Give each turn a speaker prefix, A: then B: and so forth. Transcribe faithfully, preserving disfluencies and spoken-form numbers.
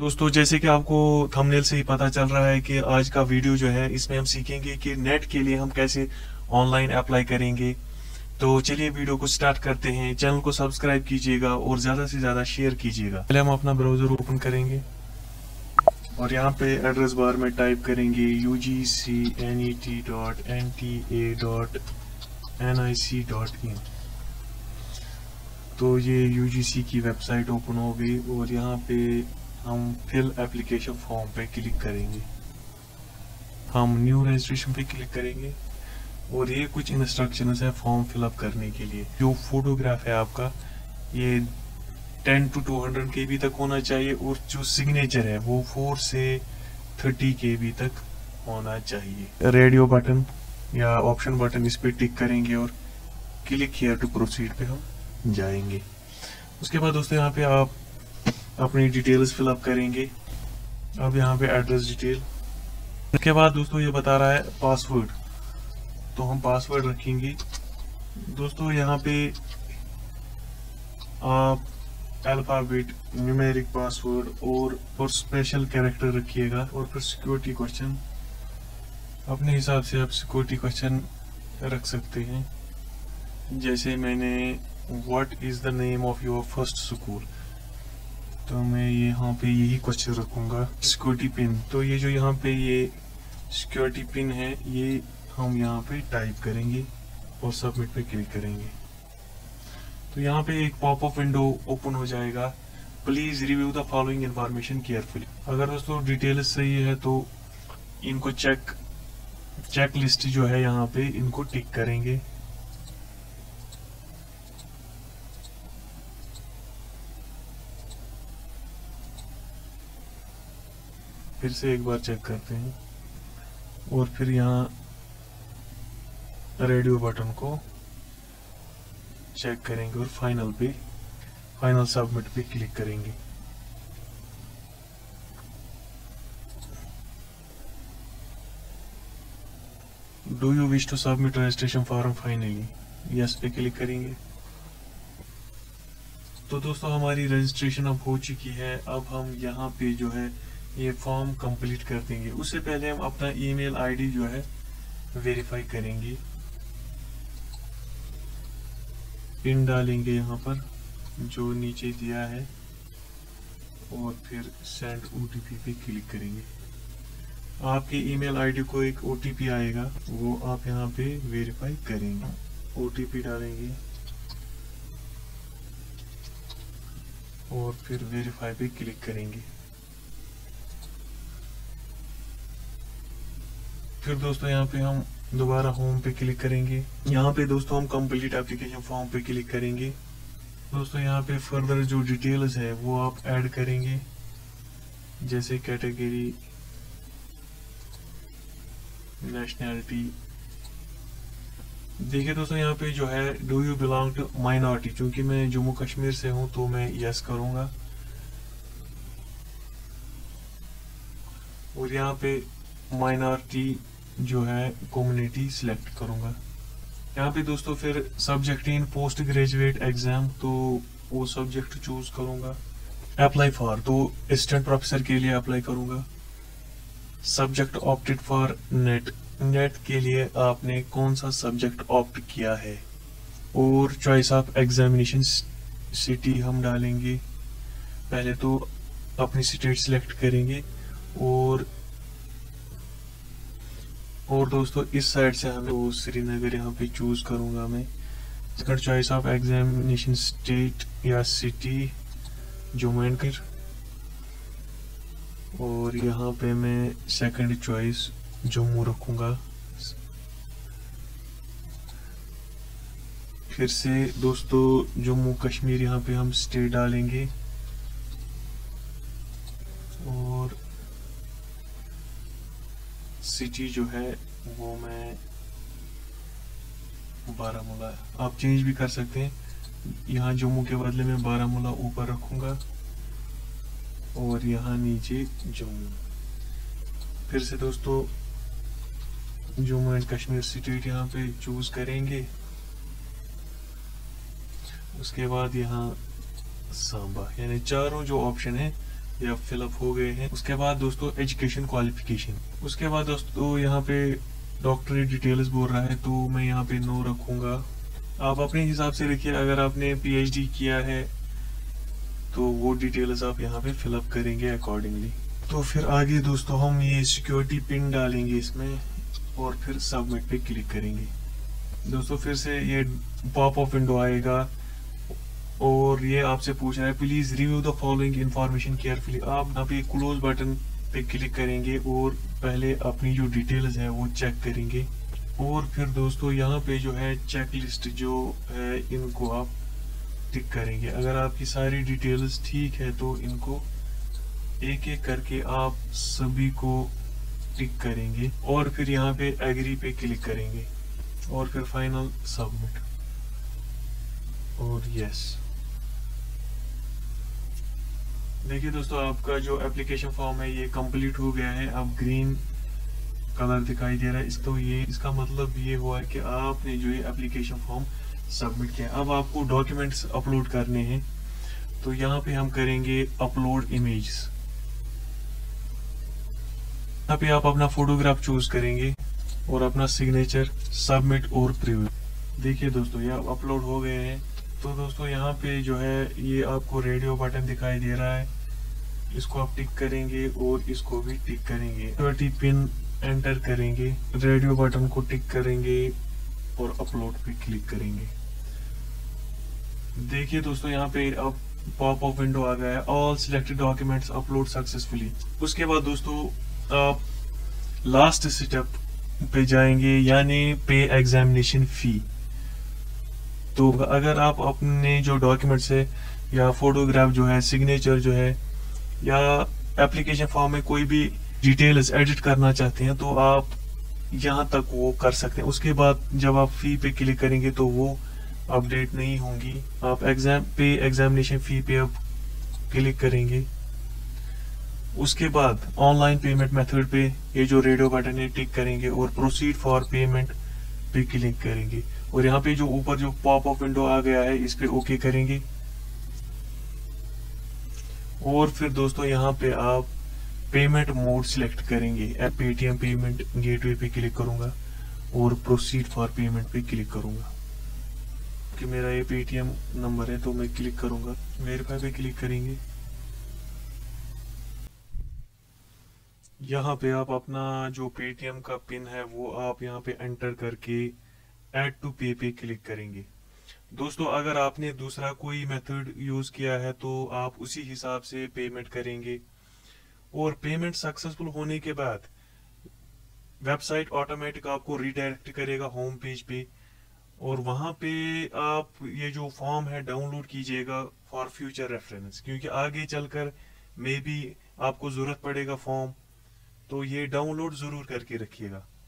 A: दोस्तों जैसे कि आपको थंबनेल से ही पता चल रहा है कि आज का वीडियो जो है इसमें हम सीखेंगे कि नेट के लिए हम कैसे ऑनलाइन अप्लाई करेंगे। तो चलिए वीडियो को स्टार्ट करते हैं। चैनल को सब्सक्राइब कीजिएगा और ज़्यादा से ज़्यादा शेयर कीजिएगा। पहले हम अपना ब्राउज़र ओपन करेंगे और यहाँ पे एड्रेस बार में टाइप करेंगे U G C N E T dot N T A dot N I C dot in. तो ये यू जी सी की वेबसाइट ओपन हो गई और यहाँ पे हम फिल एप्लीकेशन फॉर्म पे क्लिक करेंगे। हम न्यू रजिस्ट्रेशन पे क्लिक करेंगे और ये कुछ इंस्ट्रक्शंस है फॉर्म फिलअप करने के लिए। जो फोटोग्राफ है आपका ये ten to two hundred K B तक होना चाहिए और जो सिग्नेचर है वो फोर से थर्टी के बी तक होना चाहिए। रेडियो बटन या ऑप्शन बटन इस पे टिक करेंगे और क्लिक हियर टू प्रोसीड पे हम जाएंगे। उसके बाद दोस्तों यहाँ पे आप अपनी डिटेल्स फिलअप करेंगे। अब यहाँ पे एड्रेस डिटेल। उसके बाद दोस्तों ये बता रहा है पासवर्ड, तो हम पासवर्ड रखेंगे। दोस्तों यहाँ पे आप अल्फाबेट न्यूमेरिक पासवर्ड और और स्पेशल कैरेक्टर रखिएगा और फिर सिक्योरिटी क्वेश्चन अपने हिसाब से आप सिक्योरिटी क्वेश्चन रख सकते हैं। जैसे मैंने what is the name of your first school, तो मैं यहाँ पे यही क्वेश्चन रखूंगा। सिक्योरिटी पिन, तो ये जो यहाँ पे ये सिक्योरिटी पिन है ये हम यहाँ पे टाइप करेंगे और सबमिट पे क्लिक करेंगे। तो यहाँ पे एक पॉपअप विंडो ओपन हो जाएगा। Please review the following information carefully. अगर दोस्तों डिटेल्स सही है तो इनको चेक चेक लिस्ट जो है यहाँ पे इनको टिक करेंगे। फिर से एक बार चेक करते हैं और फिर यहाँ रेडियो बटन को चेक करेंगे और फाइनल पे फाइनल सबमिट पे क्लिक करेंगे। Do you wish to submit registration form finally, yes पे क्लिक करेंगे। तो दोस्तों हमारी रजिस्ट्रेशन अब हो चुकी है। अब हम यहाँ पे जो है ये फॉर्म कंप्लीट कर देंगे। उससे पहले हम अपना ईमेल आईडी जो है वेरीफाई करेंगे। पिन डालेंगे यहाँ पर जो नीचे दिया है और फिर सेंड ओटीपी पे क्लिक करेंगे। आपके ईमेल आईडी को एक ओटीपी आएगा, वो आप यहाँ पे वेरीफाई करेंगे। ओटीपी डालेंगे और फिर वेरीफाई पे क्लिक करेंगे। फिर दोस्तों यहाँ पे हम दोबारा होम पे क्लिक करेंगे। यहाँ पे दोस्तों हम कंप्लीट एप्लीकेशन फॉर्म पे क्लिक करेंगे। दोस्तों यहाँ पे फर्दर जो डिटेल्स है वो आप ऐड करेंगे, जैसे कैटेगरी, नेशनैलिटी। देखिए दोस्तों यहाँ पे जो है do you belong to minority, क्योंकि मैं जम्मू कश्मीर से हूँ तो मैं यस करूँगा। और यहाँ पे माइनॉरिटी जो है कम्युनिटी सिलेक्ट करूंगा। यहाँ पे दोस्तों फिर subject in post graduate exam, तो वो सब्जेक्ट चूज करूंगा। अप्लाई फॉर, तो असिस्टेंट प्रोफेसर के लिए अप्लाई करूंगा। Subject opted for NET, NET के लिए आपने कौन सा सब्जेक्ट ऑप्ट किया है। और चॉइस ऑफ एग्जामिनेशन सिटी हम डालेंगे। पहले तो अपनी स्टेट सिलेक्ट करेंगे और और दोस्तों इस साइड से हमें वो श्रीनगर यहाँ पे चूज करूंगा मैं। Second choice of examination state या सिटी जम्मू एंड कश्मीर, और यहाँ पे मैं सेकंड चॉइस जम्मू रखूंगा। फिर से दोस्तों जम्मू कश्मीर यहाँ पे हम स्टेट डालेंगे और सिटी जो है वो मैं बारामूला, आप चेंज भी कर सकते हैं। यहाँ जम्मू के बदले में बारामूला ऊपर रखूंगा और यहाँ नीचे जम्मू। फिर से दोस्तों जम्मू एंड कश्मीर स्टेट यहाँ पे चूज करेंगे। उसके बाद यहाँ सांबा, यानी चारों जो ऑप्शन है या फिलअप हो गए हैं। उसके बाद दोस्तों एजुकेशन क्वालिफिकेशन, उसके बाद दोस्तों यहाँ पे डॉक्टरेट डिटेल्स बोल रहा है तो मैं यहाँ पे नो रखूंगा। आप अपने हिसाब से लिखिए, अगर आपने पीएचडी किया है तो वो डिटेल्स आप यहाँ पे फिलअप करेंगे अकॉर्डिंगली। तो फिर आगे दोस्तों हम ये सिक्योरिटी पिन डालेंगे इसमें और फिर सबमिट पे क्लिक करेंगे। दोस्तों फिर से ये पॉप अप विंडो आएगा और ये आपसे पूछ रहा है please review the following information carefully. आप यहाँ पे क्लोज बटन पे क्लिक करेंगे और पहले अपनी जो डिटेल्स है वो चेक करेंगे और फिर दोस्तों यहाँ पे जो है चेक लिस्ट जो है इनको आप टिक करेंगे। अगर आपकी सारी डिटेल्स ठीक है तो इनको एक एक करके आप सभी को टिक करेंगे और फिर यहाँ पे एग्री पे क्लिक करेंगे और फिर फाइनल सबमिट और यस। देखिए दोस्तों आपका जो एप्लीकेशन फॉर्म है ये कंप्लीट हो गया है। अब ग्रीन कलर दिखाई दे रहा है इसको, ये इसका मतलब ये हुआ है कि आपने जो ये एप्लीकेशन फॉर्म सबमिट किया। अब आपको डॉक्यूमेंट्स अपलोड करने हैं तो यहाँ पे हम करेंगे अपलोड इमेजेस। यहाँ पे आप अपना फोटोग्राफ चूज करेंगे और अपना सिग्नेचर, सबमिट और प्रीव्यू। देखिए दोस्तों ये अपलोड हो गए हैं। तो दोस्तों यहाँ पे जो है ये आपको रेडियो बटन दिखाई दे रहा है, इसको आप टिक करेंगे और इसको भी टिक करेंगे। सिक्योरिटी पिन एंटर करेंगे, रेडियो बटन को टिक करेंगे और अपलोड पे क्लिक करेंगे। देखिए दोस्तों यहाँ पे अब पॉप अप विंडो आ गया है, all selected documents upload successfully. उसके बाद दोस्तों आप लास्ट स्टेप पे जाएंगे यानी पे एग्जामिनेशन फी। तो अगर आप अपने जो डॉक्यूमेंट्स है या फोटोग्राफ जो है, सिग्नेचर जो है या एप्लीकेशन फॉर्म में कोई भी डिटेल्स एडिट करना चाहते हैं तो आप यहाँ तक वो कर सकते हैं। उसके बाद जब आप फी पे क्लिक करेंगे तो वो अपडेट नहीं होंगी। आप एग्जाम पे एग्जामिनेशन फी पे अब क्लिक करेंगे। उसके बाद ऑनलाइन पेमेंट मेथड पे ये जो रेडियो बटन है टिक करेंगे और प्रोसीड फॉर पेमेंट पे क्लिक करेंगे और यहाँ पे जो ऊपर जो पॉप अप विंडो आ गया है इस पे ओके करेंगे और फिर दोस्तों यहाँ पे आप पेमेंट मोड सिलेक्ट करेंगे। पेटीएम पेमेंट गेटवे पे क्लिक करूंगा और प्रोसीड फॉर पेमेंट पे क्लिक करूंगा कि मेरा ये पेटीएम नंबर है तो मैं क्लिक करूंगा, वेरीफाई पे क्लिक करेंगे। यहाँ पे आप अपना जो पेटीएम का पिन है वो आप यहाँ पे एंटर करके ऐड टू पे पे क्लिक करेंगे। दोस्तों अगर आपने दूसरा कोई मेथड यूज किया है तो आप उसी हिसाब से पेमेंट करेंगे और पेमेंट सक्सेसफुल होने के बाद वेबसाइट ऑटोमेटिक आपको रिडायरेक्ट करेगा होम पेज पे और वहां पे आप ये जो फॉर्म है डाउनलोड कीजिएगा फॉर फ्यूचर रेफरेंस, क्योंकि आगे चलकर मे बी आपको जरूरत पड़ेगा फॉर्म, तो ये डाउनलोड जरूर करके रखिएगा।